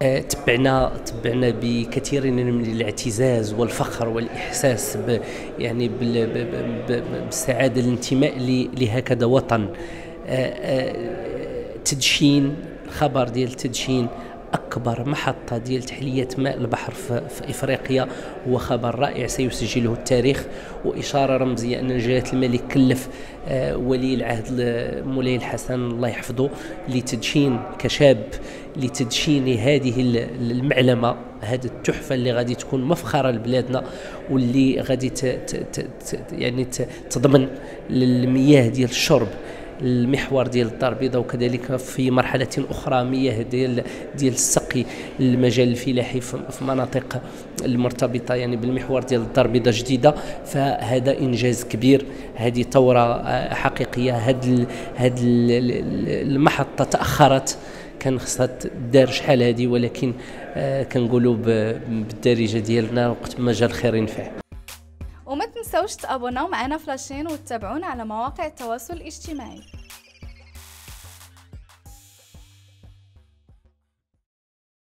تبعنا بكثير من الاعتزاز والفخر والإحساس يعني بالسعادة، الانتماء لهكذا وطن. تدشين، الخبر ديال تدشين أكبر محطة ديال تحلية ماء البحر في إفريقيا هو خبر رائع سيسجله التاريخ، وإشارة رمزية أن جلالة الملك كلف ولي العهد مولاي الحسن الله يحفظه لتدشين كشاب، لتدشين هذه المعلمة، هذه التحفة اللي غادي تكون مفخرة لبلادنا، واللي غادي يعني تضمن للمياه ديال الشرب المحور ديال الدار البيضاء، وكذلك في مرحلة أخرى مياه ديال السقي المجال الفلاحي في مناطق المرتبطة يعني بالمحور ديال الدار البيضاء جديدة. فهذا إنجاز كبير، هذه ثورة حقيقية. هذه المحطة تأخرت، كان خصها تدار شحال هذه، ولكن كنقولوا بالدارجة ديالنا وقت ما جا الخير ينفع. وما تنسوش تابوناو معنا في لاشين وتتابعونا على مواقع التواصل الاجتماعي.